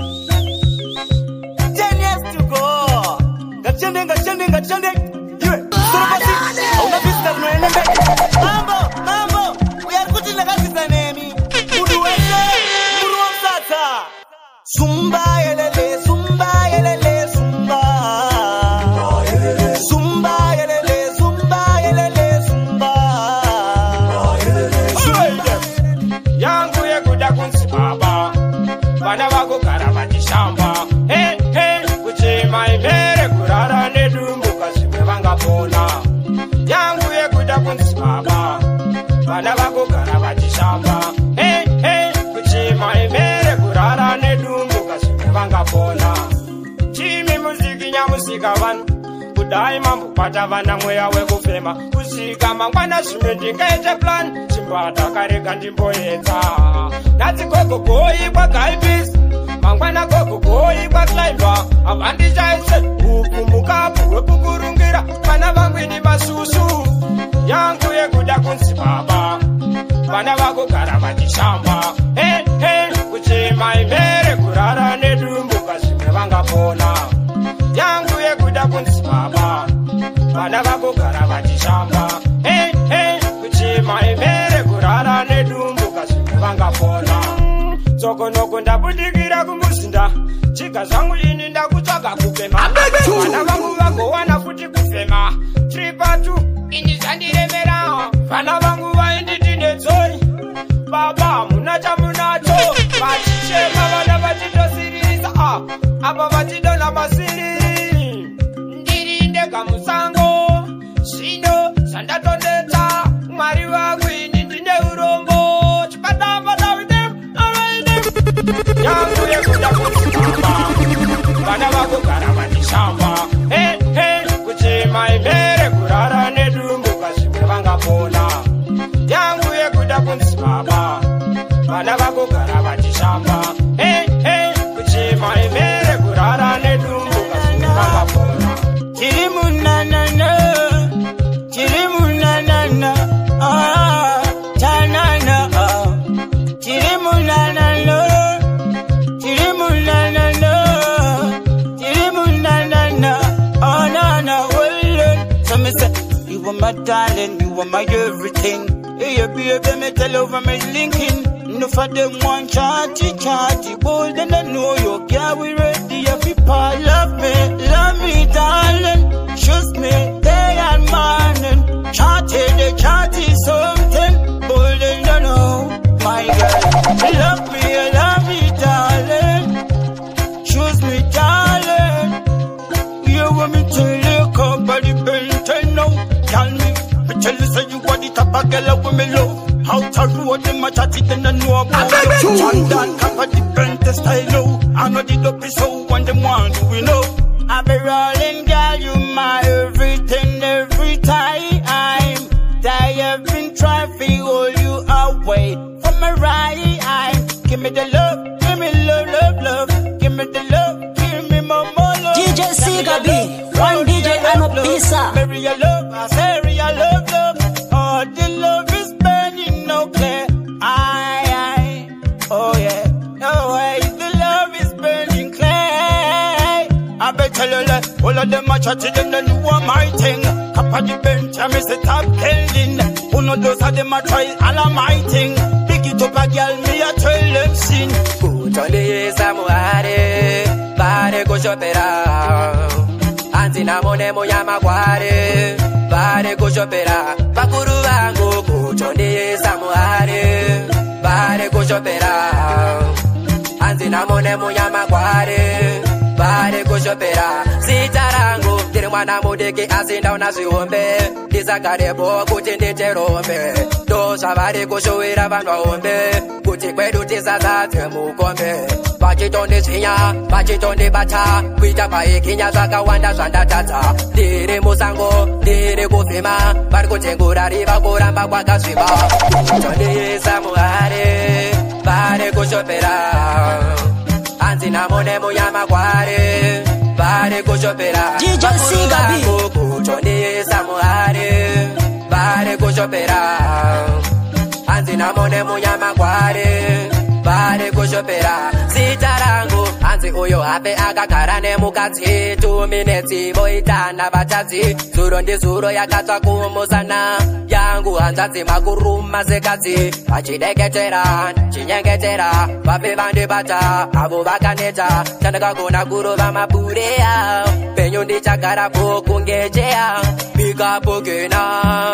Ten years to go. Gachende, gachende, gachende. Iwe, surabasi. Hauna vista tunaenende. Mambo, mambo. Uyakuti na kazi za nemi. Mudu weze, muru wa msata. Zumba elele, zumba elele, zumba. Zumba elele, zumba elele, zumba. Yangu yekuda kunsi baba, vana vako gara vachishamba. Hey, hey, kuchema imere kurara nedumbuka zvimwe vangapona. Yangu yekuda kunsi baba, vana vako gara vachishamba. Hey, hey, kuchema imere kurara nedumbuka zvimwe vangapona. Chimi muziki nyamusika vanhu, kudai mambopata vana mweya wekufema. Kusika mangwana zvimwe ndingaite plan, chimbata kareka ndimboedza. Nati gogo goi kwagaibisi, mangwana gogo goi kwaklimbwa. Avandichaise huku mukapu wekukurungira, vana vangu ini masusu. Yangu yekuda kunsi baba, vana vako gara vachishamba. Hey, hey, kuchema imere kurara nedumbuka zvimwe vangapona. Yangu yekuda kunsi baba, vana vako gara vachishamba. Hey, hey, kuchema imere kurara nedumbuka zvimwe vangapona. Tsokonoko ndabudikira kumuzinda, chiga zvangu ini ndakutsvaga kufema. Vana vangu vagowana futi kufema. Tripatu ini zvandiremera, vana vangu vainditi nedzoi. Baba muna chamunacho, vachichema vana vachitosiririsa. Ah, apa vachidona masiri. Ndiri ndega musango, zvino zvandatondeta. Mwari wangu ini ndine urombo, chipatapata with them, alright them. Yangu yekuda kunsi baba, vana vako gara vachishamba. Hey, hey, kuchema imere kurara nedumbuka zvimwe vangapona. Yangu yekuda kunsi baba, vana vako gara vachishamba. Hey, hey, kuchema imere kurara nedumbuka zvimwe vangapona. Chirimu na na na, chirimu na na na, ah, ta na na ah. Chirimu na na na, chirimu na na na, chirimu na na na, oh na na, well, so me say, you are my darling, you are my everything. Hey, baby, me tell over me linking. No for them one chatty chatty, bold and I know you can't we ready if you love me, love me, darling. Trust me, girl with me love. Out a road, them a chat it and I know about you. Chandan, cover different style. I know the dope is so when them want to we know. I be rolling, girl, you my everything, every time. I have been trying to hold you away from my right. Give me the love, give me love, love, love. Give me the love, give me more, more love. D J Sigabi, one D J and a pizza. Bury your love, I say real love, love. Oh, the love is burning, no clear. Aye, aye, oh yeah. No way, the love is burning clear. I bet tell you that all of them are chatting and then you are my thing. Kappa the bench, I miss the top killing. Who know those are them a try all of my thing. Pick it up a girl, me a tell them sin. Kuchonde samuare, pare kushopera. Anzi na mone moya makware, pare kushopera. Bakuru wangu kuchonde samuare, pare kushopera. Anzi na mone moya makware, pare kushopera. Sitarangu, tiri mwana mudiki asinda unasiombe. Disakare bo kuti nditerombe. Dosa vari kushowera vanwa ombe. Kuti kwedu tisazate mukombe. Vachitonde zinya, vachitonde bata. Kuita paikinya zvakawanda zvandatadza. Ndiri musango, ndiri kufema. Vari kutengura riva kuramba kwakasviba. Kuchondeisa muhare, pare kushopera. Anzi namone munyama kware, pare kushopera. D J Sigabi, kuchondeisa muhare, pare kushopera. Anzi namone munyama kware, pare kushopera. Sitarangu, anzi uyo hape akagara nemukadzi. Two minutes voitana vatadzi. Zuro ndi zuro yakatsa kumusana. Yangu hanzadzi makuruma sekadzi. Vachideketera, chinyengetera. Vape vandibata, avo vakaneta. Chandakagona kurova mabureya. Penyu ndichagara pokungecheya. Pikapokena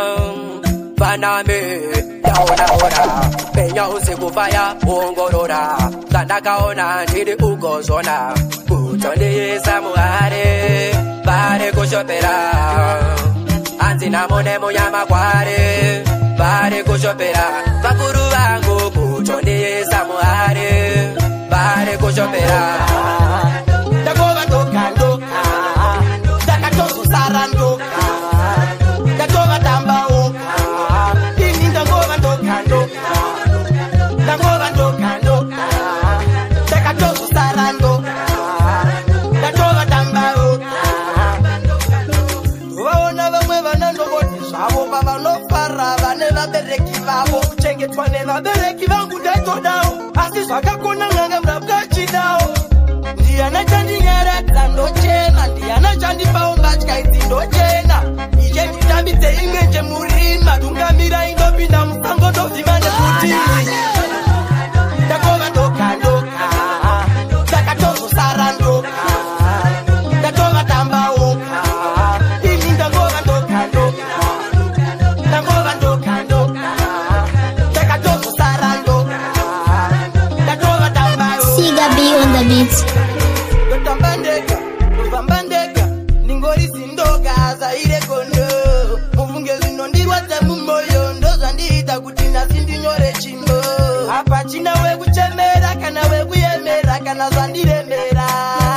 Paname, yaona ora. Penya usiku faya, ongorora. Kandakaona ndiri ugozona. Kuchondeisa muhare, pare kushopera. Anzi namone munyama kware, pare kushopera. Bakuru wangu kuchondeisa muhare, pare kushopera. Ndakova ndoka ndoka, ndakatozu sara ndoka. Ndakova tamba oka, ini ndakova ndoka ndoka. Ndakova ndoka ndoka, ndakatozu sara ndoka. Ndakova tamba oka. Vaona vamwe vana ndovoti zvavo vavanofara vane vabereki vavo. Kuchengetwa nevabereki vangu ndaitodawo, asi zvakakona n'anga murapwa chidawo. Ndiana chandinyaradza ndochena, ndiana chandipawo mbatya idzi ndochena. Ije nditambidze imwe nje murima, tungamira indopinda musango ndovhima nekuti. Ndakova ndoka ndoka, ndakatozosara ndoka. Ndakova tamba oka, ini ndakova ndoka ndoka. Ndakova ndoka ndoka, ndakatozosara ndoka. Ndakova tamba oka. Sigabi on the beat. Ndotambandeka, ndovambandeka, ningori zindoka zaire kondo. Muvunge zvinondirwadza mumoyo, ndozvandiita kuti nhasi ndinyore chimbo. Hapachina wekuchemera kana wekuyemera kana zvandiremera.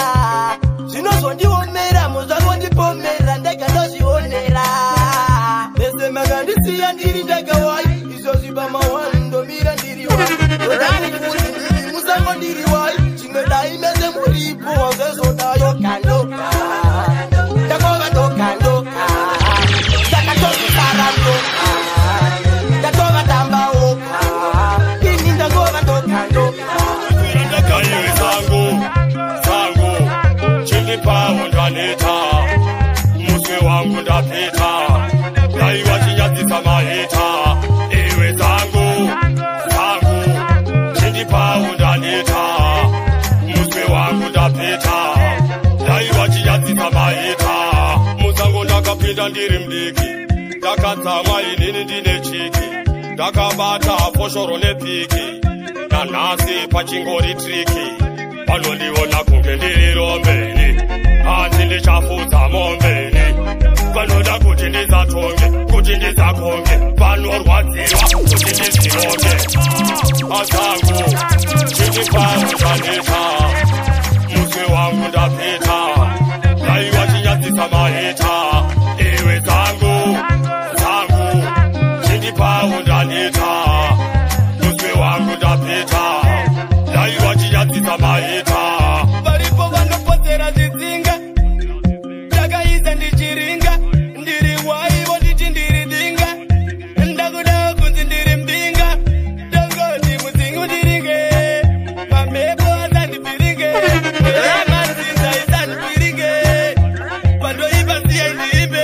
Zvinozondiomera muzvangondipomera ndega ndozvionera. Mese makandisiya ndiri ndega wai, izvozvi pamawani ndomira ndiri wai. Ndoda kukuti ndiri musango ndiri wai, chimwe dai mese muripo wazvezodayo kandoka. Ndakova ndoka ndoka, ndakatozosara ndoka. Ndakova tamba oka, ini ndakova ndoka ndoka. Ndakaiwe zangu, zangu, chindipawo ndaneta. Muswe wangu ndapeta, daiwa chinyadzisa maheta. Iwe zangu, zangu, chindipawo ndaneta. Muswe wangu ndapeta, daiwa chinyadzisa maheta. Musango ndakapinda ndiri mdiki, ndakadzamwa inini ndine chiki. Ndakabata foshoro nepiki, nanhasi pachingori triki. Vanondiona kunge ndiri rombeni, hanzi ndichafudza mombeni. Vanoda kuti ndizatonge kuti ndisakonge panorwadziwa kuti ndizvironge azangu chiripawo chaneta muswe wangu ndapeta daiwa chinyadzisa maheta iwe zangu zangu chiripawo ndaneta muswe wangu ndapeta daiwa chinyadzisa maheta varipo vanopodzera zvidzinga ndakaisa ndichiringa ndiri waivo nditi ndiri dinga ndakuda kunzi ndiri mbinga dongoti mudzingu ndiringe pamhepo asandibviringe mazinza isandibviringe pandoipa siya ndiimbe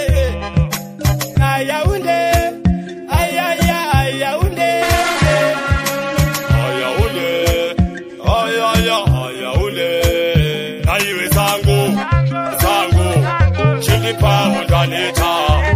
ayaunde ayaya ayaunde ayaunde ayaya ayaunde naiwe zangu zangu chilipawo ndaneta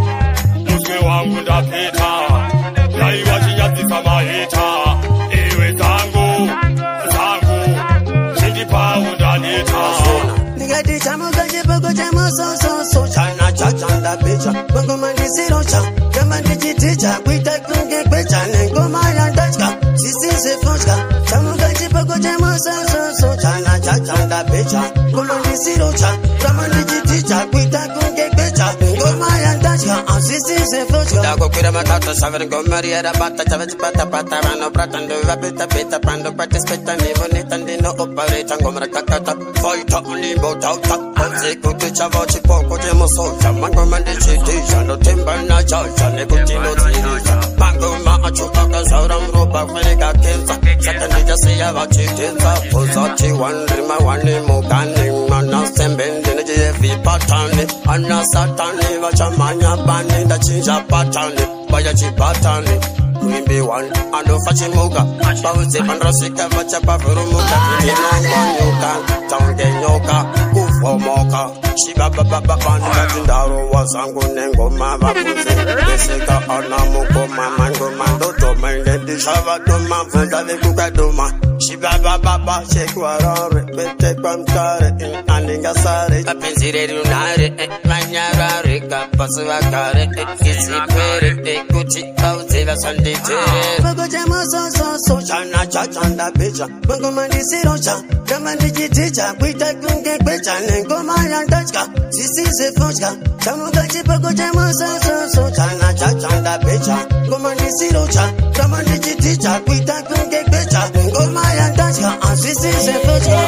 muswe wangu ndapeta daiwa chinyadzisa maheta iwe zangu zangu chilipawo ndaneta ndikati chamuka chipoko chemusososo chana chachanda picha kwangoma ndisirocha kama ndichiticha kuita kunge kwecha nengoma yandachka sisizefotya chamuka chipoko chemusososo chana chachanda picha ngoma ndisirocha kama ndichiticha kuita kunge kwecha nengoma yandachka sisizefotya ndakokwira matatu savere ngomariera bata chavechipata pata vano prata ndovapeta peta pando patispeta ndivoneta ndino opareta ngomra kakata foita ulimbo tauta onse kuti chavo chipoko chemusocha mangoma ndichitisha ndotemba nachacha nekuti ndodzirisha mangoma acho akazaura muropa kweneka kenza saka ndichasiya vachitenza pozati wanrima wane mugane mana sembendi nechiyevipatane ana satani vachamanya bane ndachinja patane vaya chipatane kuimbi one andofa chimuka pauze pandrosvika vachapavhurumuka inongonyuka taungenyoka kufomoka shivababababandikati ndarowa zangu nengoma vabvunze veseka ana mukoma mangoma ndotomainde ndichavadoma mvunza vekukadoma shivabababa shekwarare betekwa mkare andingasare apenzire runare vanyararika pasi vagare isipere kuti pauze vasandite poko chemusososo chana chachanda picha mangoma ndisirocha kama ndichiticha kuita kunge kwecha nengoma yandachka sisizefotya chamuka chipoko chemusososo chana chachanda picha ngoma ndisirocha kama ndichiticha kuita kunge kwecha nengoma yandachka sisizefotya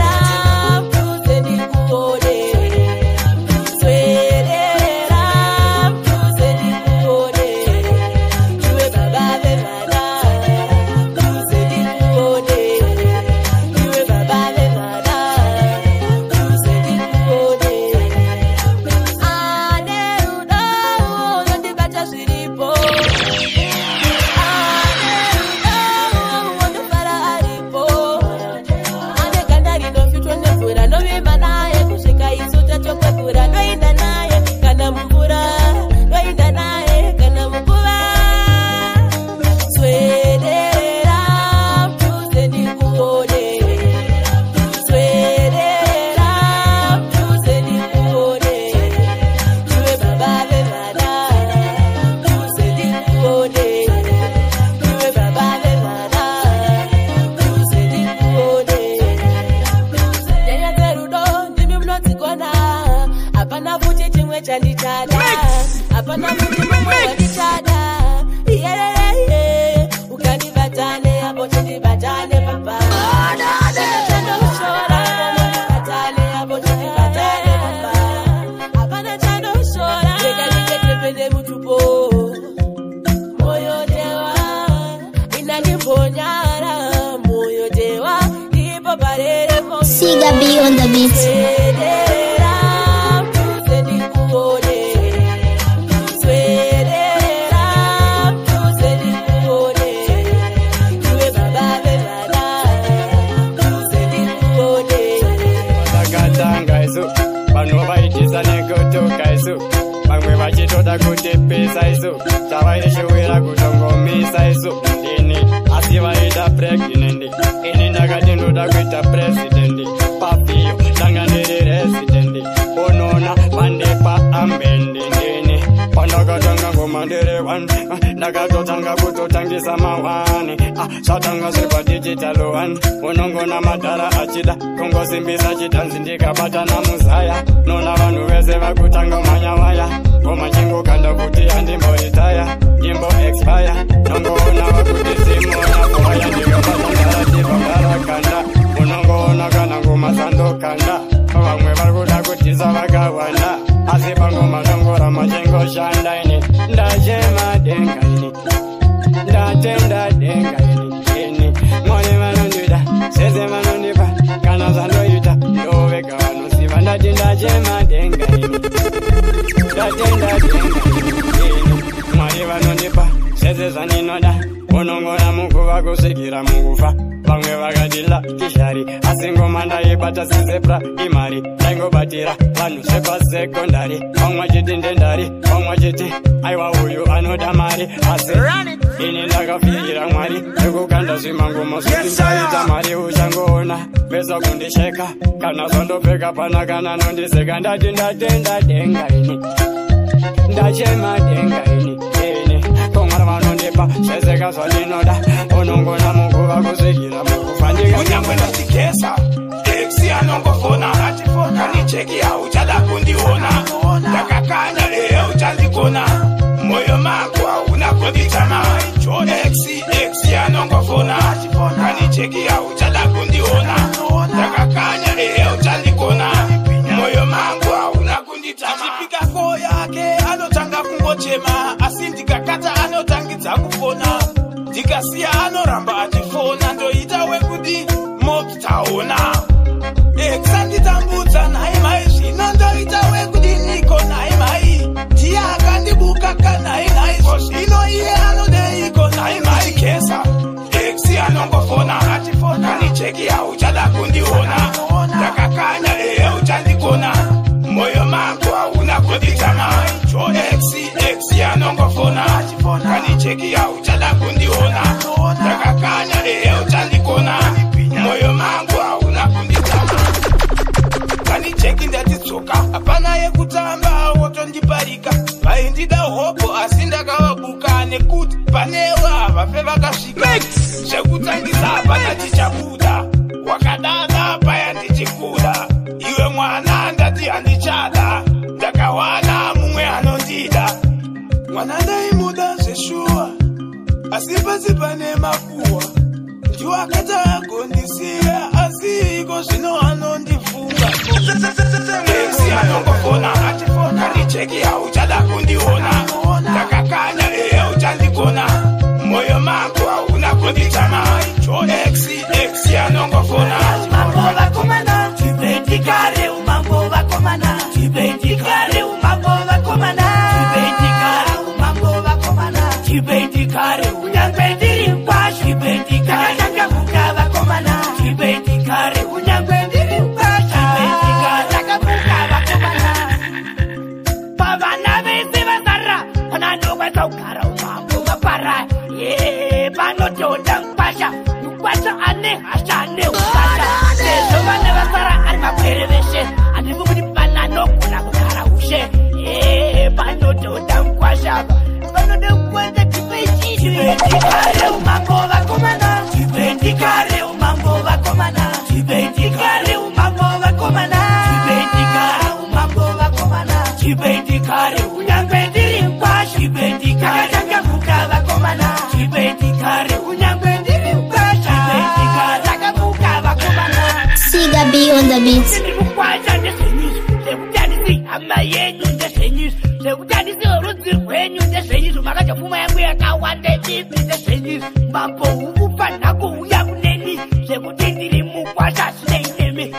Siga B on the beat. Vamwe vachitoda kutepesa isu tavaishowera kutongomisa isu ini asi vaita pregnant ini ndakati ndoda kuita president papiyo ndanga ndiri resident onona mandepa ambendi ndini pandakatanga ngoma ndere one. Ndakatotanga kutotangisa mawani. Satanga sepa digital one. Unongona madara achida. Kongo simbisa chitanzi ndikabata na muzaya. Nona vanu vese vakutanga manyawaya. Koma chingo kanda kuti andimbo itaya. Jimbo expire. Nongona vakuti simona. Koma ya ndikabata ndara tipa ndara kanda. Unongona kana ngoma sando kanda. Vamwe vakuda kutisa vakawanda. Asi pangoma zongora machengo shanda ini. Ndachema denga ini. Ndatenda denga ini. Mwani manondida. Seze manondipa. Kana zandoita. Ndoveka vanosiva. Ndati ndachema denga ini. Ndatenda denga ini. Mwani vanondipa. Seze zaninoda. Unongona mukuva kusikira mukufa. Vamwe vakadila kishari. Asingoma ndaibata sezepra imari. Ndaingobatira vanhu sepa sekondari. Vamwe chiti ndendari. Vamwe chiti aiwa uyu anoda mari. Asi ini ndakafikira mwari. Nekukanda zvimangoma zvoti ndaita mari uchangoona. Mesa kundisheka. Kana zvondopfeka pana kana nondiseka. Ndati ndatenda denga ini. Ndachema denga ini. Ini komara vanondipa sezeka zvandinoda. Unongona mukuva kusikira mukufa ndika. Kunyangwe ndatikesa Exi anongofona kanicheki hauchada kundiona. Ndakakanya leo uchandikona. Moyo mako hauna kunditama. Exi Exi anongofona kanicheki hauchada kundiona. Ndakakanya leo uchandikona. Moyo mako hauna kunditama. Chipika ko yake anotanga kungochema. Asi ndikakata anotangidza kufona. Ndikasiya anoramba achifona. Ndoita wekudi moptaona. Exanditambudza nai mai zvino ndoita wekudi niko nai mai. Ndiye akandibuka kanai nai. Zvino iye anodeiko nai mai. Kesa Exi anongofona kanicheki hauchada kundiona. Ndakakanya leo uchandikona. Moyo mako hauna kunditama. Exi Exi anongofona kanicheki hauchada kundiona. Ndakakanya leo uchandikona. Moyo mangu hauna kunditama. Kanicheki ndatitsoka hapana yekutamba wotondiparika. Vaindida hopo asi ndakavabuka. Nekuti panewa vafe vakasvika. Zvekutangisa hapana tichabuda. Wakadada paya ndichikuda. Iwe mwana ndati handichada. Ndakawana mumwe anondida. Mwana ndaimuda zveshuwa. Asi pasi pane makuwa. Ndiwo akati agondisiya. Asi iko zvino anondifunga. Exi anongofona kanicheki hauchada kundiona. Ndakakanya leo uchandikona. Moyo mako hauna kunditama. Exi Exi anongofona. Umambo vakomana Chibendikare umambo vakomana Chibendikare umambo vakomana Chibendikare umambo vakomana Chibendikare unyangwe ndiri kwashi Chibendikare takavuka vakomana Chibendikare unyangwe ndiri kwashi Chibendikare takavuka vakomana. Pavana vese vazara panandokwa saugara umambo vapara. Ye panotonda mkwasha mkwasha ane hasha ane ukasha. Sezo vane vasara ari mapere veshe. Andiko kuti panano kuna kugara ushe. Ye panotonda mkwasha panode mkwasha chipechi. Chibendikare umambo vakomana Chibendikare umambo vakomana Chibendikare umambo vakomana Chibendikare umambo vakomana Chibendikare unyangwe ndiri mkwasha Chibendikare takavuka vakomana Chibendikare unyangwe ndiri mkwasha Chibendikare takavuka vakomana. Siga B on the beat. Ndikukwacha ndezvenyizvo sekutandisi hama yenyu ndezvenyizvo sekutandisi rudzi rwenyu ndezvenyizvo makachapfuma yangu yakawanda ibibi ndezvenyizvo mambo ukupa nhako uya kuneni sekuti ndiri mukwasha zvinei nemi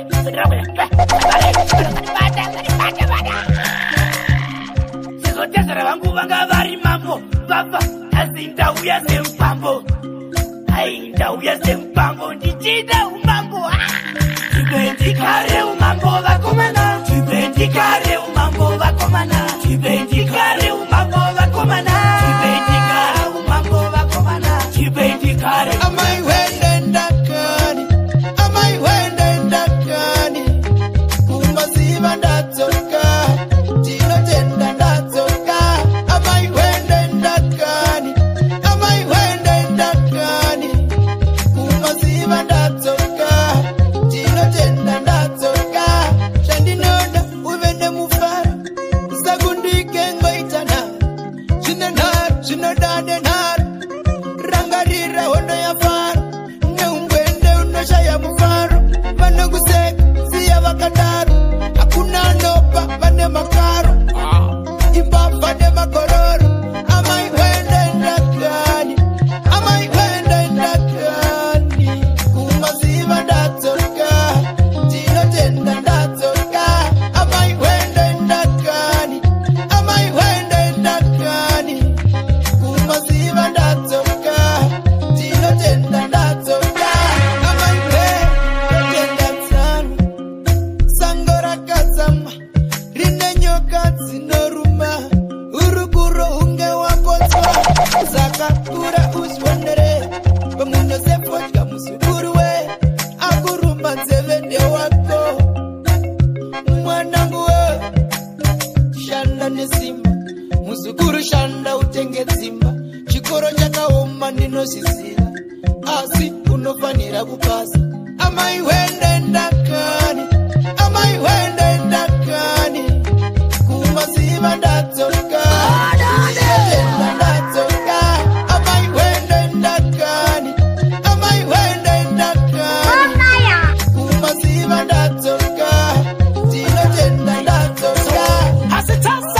sizotezera vangu vanga vari mambo vabva asi ndauya semupambo. Ai ndauya semupambo ndichida umambo. Chibendikare umambo vakomana Chibendikare umambo vakomana Chibendikare umambo vakomana Chibendikare umambo vakomana Chibendikare. Amai wende ndakani Amai wende ndakani Kumba siva ndatsoka Tinotenda ndatsoka Amai kurushanda utenge dzimba chikoro chakaoma ndinozviziva asi unofanira kupasa amai wende ndakani amai wende ndakani kumaziva ndadzoka ndinotenda ndadzoka amai wende ndakani amai wende ndakani kumaziva ndadzoka ndinotenda ndadzoka asitase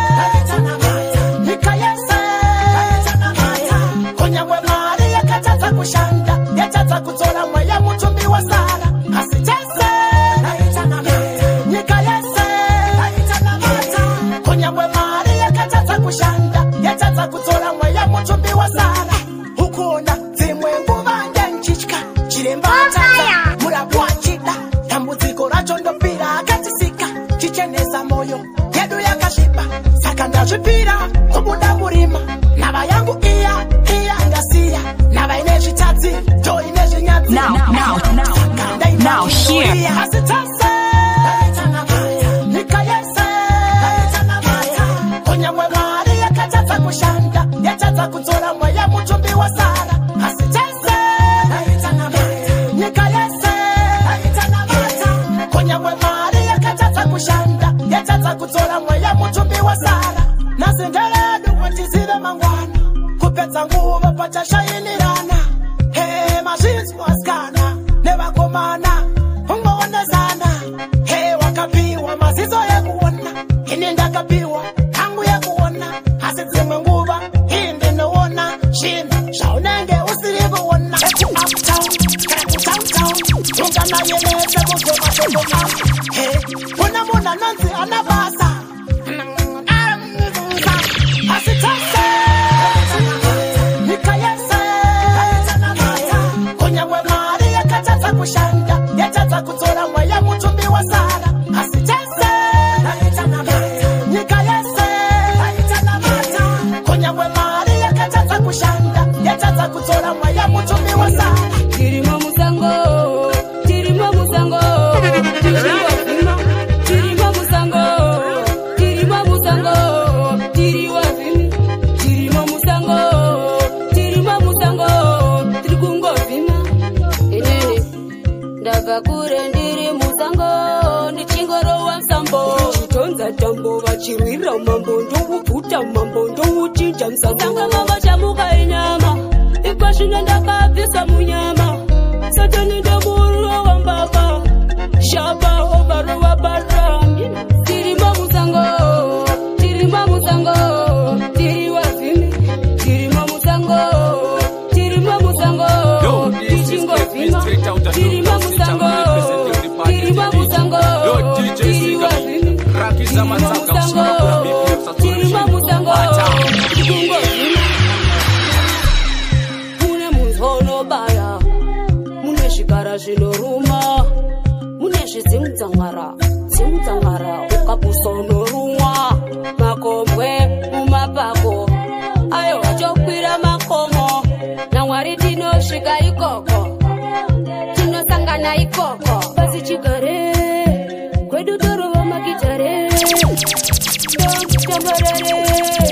nikayese kunyangwe mari yakatadza kushanda yatadza kudzora mweya mutumbi wa sara asitase nyika yese kunyangwe mari yakatadza kushanda yatadza kudzora mweya mutumbi wa sara ukuona dzimwe nguva ndenchitya chiremba atadza murapu achida dambudziko racho ndopira akatisika chichenesa moyo yedu yakasviba saka ndazvipira kubuda murima nhava yangu iya iya ngasiya nhava ine zvitadzi to ine zvinyadzi Now here. asitase nyika yese kunyangwe mari yakatadza kushanda yatadza kudzora mweya mutumbi wa sara asitase nyika yese kunyangwe mari yakatadza kushanda yatadza kudzora mweya mutumbi wa sara nasenderedu wetizive mangwana kupedza nguva pachashayinirana he mazvinzi wasikana nevakomana ungoonezana he wakapiwa mazizo yekuona ini ndakapiwa hangu yekuona asi dzimwe nguva ii ndinoona zvinhu zvaunenge usiri kuona ekuuptown kana kutowntown unganayelese kuzomashoko he kuna munhu anonzi ana basa asitase nyika yese kunyangwe mari yakatadza kushanda yatadza kudzora mweya mutumbi wa sara asitase nyika yese kunyangwe mari yakatadza kushanda yatadza kudzora mweya mutumbi wa sara tirimo musango tirimo musango tirimo tirimo musango tirimo musango tiriwa vimi tirimo musango tirimo musango tiri kungovhima inini ndakakure ndiri musango ndichingorowa musambo chitonza tambo vachirwira mambo ndokubvuta mambo ndouchinja musasanga mama chamuka inyama ikwazvino ndakabvisa munyama satani ndamurwa wambaba shaba obarova bara tirimo musango tirimo musango tiriwa vhimi tirimo musango tirimo musango tichingovhima tirimo musango tirimo musango tiriwa vhimi tirimo musango tirimo musango tikungovhima mune munzwa unobaya mune zvikara zvinoruma mune zvidzimudzamwara dzimudzamwara ukapusa unorumwa makombwe mumapako ayo wachokwira makomo namwari tinosvika ikoko tinosangana ikoko pasi chigare kwedu torova magitare tamborere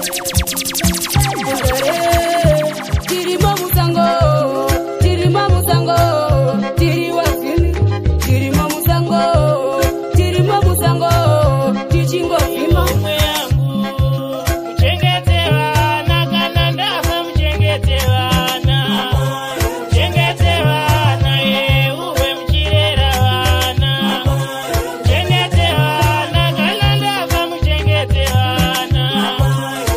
tirimo musango tirimo musango tiriwa vhimi tirimo musango tirimo musango tichingovhima muchengete vana kana ndafa muchengete vana muchengete vana yeuwe muchirera vana muchengete vana kana ndafa muchengete vana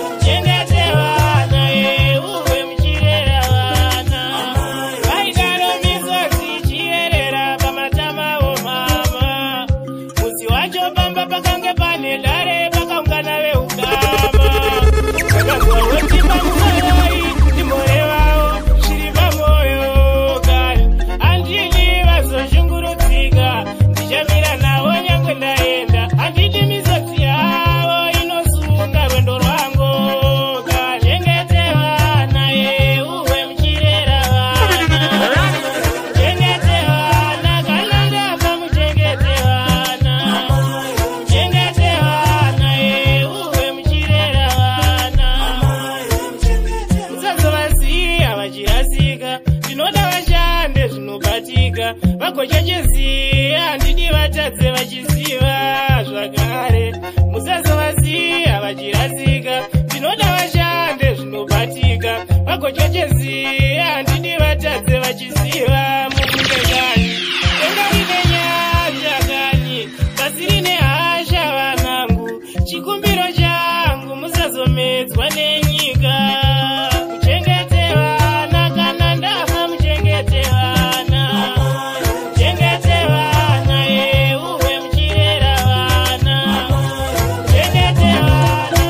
vakochechezi handidi vatadze vachiziva zvakare musazovaziya vachirasika ndinoda vashande zvinobatika vakochechezi handidi vatadze vachiziva mukundekani denga rine nyanja kani basi rine hasha vanangu chikumbiro changu musazomedzwa nenyika muchengete vana kana ndafa muchengete vana muchengete vana yeuwe muchirera vana muchengete vana.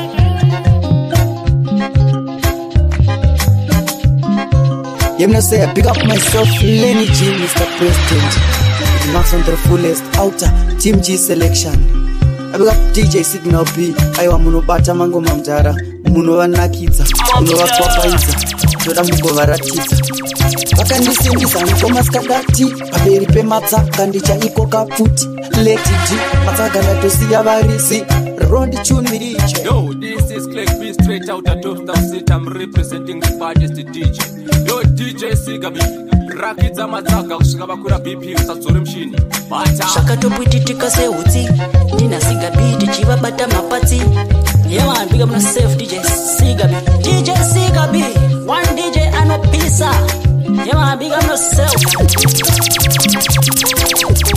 You know, say I pick up myself, Lenny G, Mister President. It marks on the fullest outer Team G selection. I pick up D J Signal B. Aiwa munobata mango mamdara, munovanakidza, munovakwakwaidza, toda mugovaratidza. Vakandisimbisa nikomaskadati, pamberi pematsaka ndichaikoka futi. Leti G, matsaka ndatosiya varisi, rondi chuniriche. Yo, this is Click B straight out of Toast City. I'm representing the baddest D J. Yo, D J Sigabi, rakidza matsaka kusvika vakura B P usadzore mushini. Zvakatobwitika seutsi ndina Sigabi tichivabata mapatsi. Yeah, big up myself D J Sigabi. D J Sigabi, one D J and a pizza. Yeah, big up myself.